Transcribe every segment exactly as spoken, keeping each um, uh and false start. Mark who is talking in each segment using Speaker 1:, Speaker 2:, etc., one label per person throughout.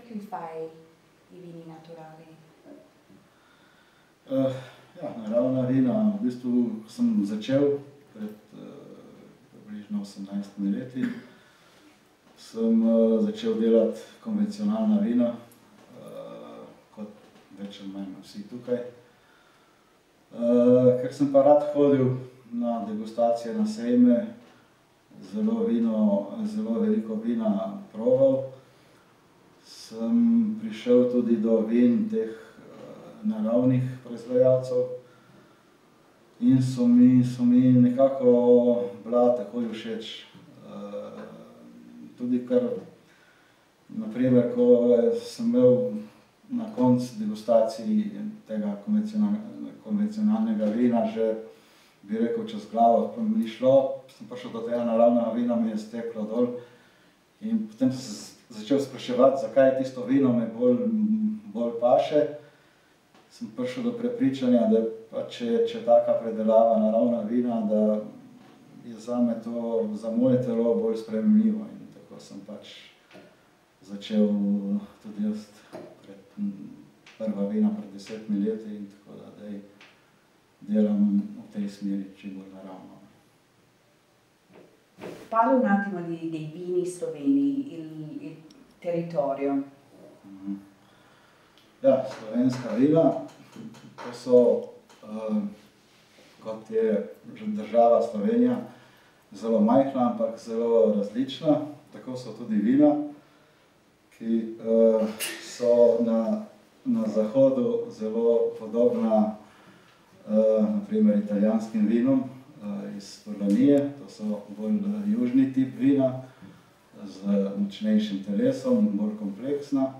Speaker 1: che fai i vini naturali?
Speaker 2: Uh, ja, naravna vina, v bistvu sem začel pred uh, približno osemnajstimi leti. Sem uh, začel delati konvencionalna vina, uh, kot več ali manj vsi tukaj. Uh, ker sem pa rad hodil na degustacije, na sejme, zelo, vino, zelo veliko vina proval, sem prišel tudi do vin teh uh, naravnih proizvajalcev in so mi, so mi nekako bila takoj všeč. Uh, tudi kar, naprimer, ko sem imel na koncu degustaciji tega konvencionalnega vina že, bi rekel, čez glavo, pa mi ni šlo, sem prišel do tega naravnega vina, mi je steklo dol in potem sem se začel spraševati, zakaj tisto vino me bolj, bolj paše. Sem prišel do prepričanja, da pa če, če taka predelava naravna vina, da je zame to, za moje telo bolj sprejemljivo in tako sem pač začel tudi jaz pred, prva vina pred desetimi leti in tako da dej delam v tej smeri čim bolj naravno.
Speaker 1: Parla un attimo di, dei vini sloveni, il, il territorio.
Speaker 2: Mm-hmm. Ja, slovenska vina, to so, uh, kot je država Slovenija, zelo majhna, ampak zelo različna. Tako so tudi vina, ki uh, so na, na zahodu zelo podobna uh, na primer italijanskim vinom uh, iz Furlanije. To so bolj južni tip vina z močnejšim telesom, bolj kompleksna.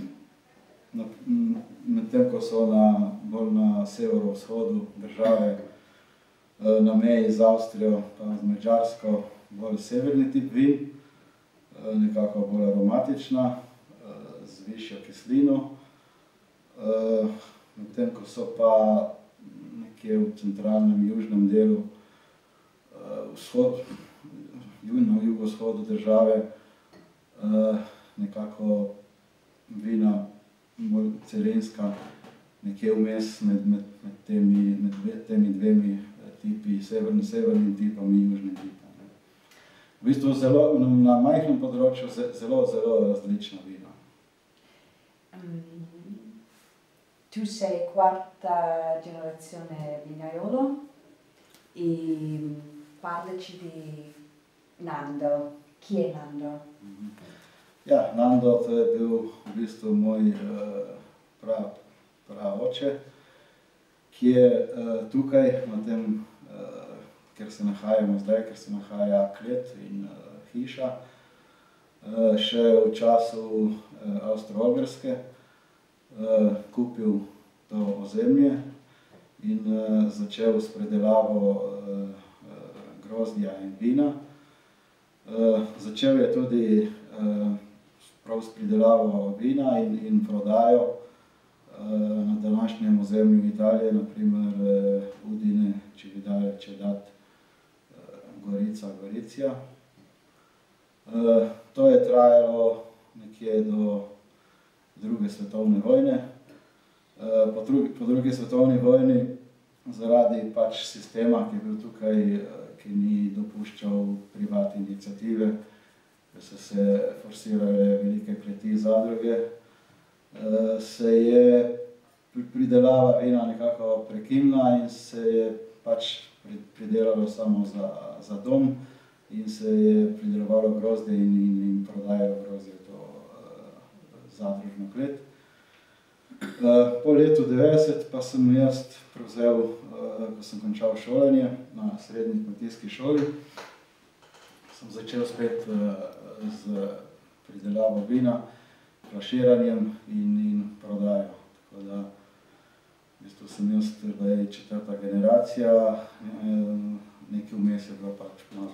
Speaker 2: Medtem ko so na, bolj na severovzhodu države, na meji z Avstrijo pa z Madžarsko, bolj severni tip vin, nekako bolj aromatična, z višjo kislino. Medtem ko so pa nekje v centralnem južnem delu, vzhod, na jugovzhodu države, nekako vina bolj celinska, nekje vmes med, med, med, temi, med temi dvemi tipi, severni, severnim tipom in južnim tipom. V bistvu zelo, na majhnem področju zelo, zelo različna vina.
Speaker 1: Um, tu sei quarta generazione vignaiolo e parlaci di Nando. Chi è Nando?
Speaker 2: Mm-hmm. Ja, Nando, to je bil v bistvu moj uh, prav, prav oče, ki je uh, tukaj, na tem, uh, kjer se nahajamo zdaj, ker se nahaja klet in uh, hiša, uh, še v času uh, Avstro-Ogrske uh, kupil to ozemlje in uh, začel s predelavo uh, uh, grozdja in vina. Uh, začel je tudi uh, prav s pridelavo vina in, in prodajo uh, na današnjem ozemlju Italije, naprimer uh, Udine, Cividale, Cedat, uh, Gorica, Goricija. Uh, to je trajalo nekje do druge svetovne vojne. Uh, po, drugi, po drugi svetovni vojni zaradi pač sistema, ki je bil tukaj, uh, ki ni dopuščal privatne iniciative, da so se forsirale velike kleti zadruge, se je pridelava vina nekako prekinila in se je pač pridelalo samo za, za dom in se je pridelovalo grozdje in, in, in prodajalo grozdje to uh, zadružno klet. Uh, po letu devetdeset pa sem jaz prevzel, uh, ko sem končal šolanje na srednji kmetijski šoli, sem začel spet uh, z pridelavo vina, flaširanjem in, in prodajo. Tako da, v bistvu sem jaz zdaj četrta generacija, nekaj vmes je bilo pač malo